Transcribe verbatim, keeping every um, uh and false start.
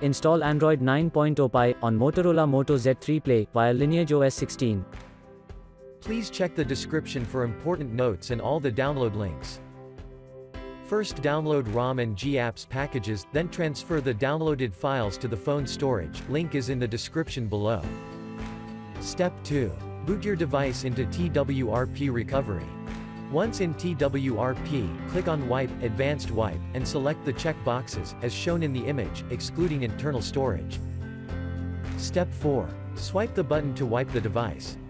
Install Android nine point oh Pie on Motorola Moto Z three Play via LineageOS sixteen. Please check the description for important notes and all the download links. First, download ROM and GApps packages, then transfer the downloaded files to the phone storage. Link is in the description below. Step two. Boot your device into T W R P recovery. Once in T W R P, click on Wipe, Advanced Wipe, and select the check boxes, as shown in the image, excluding internal storage. Step four. Swipe the button to wipe the device.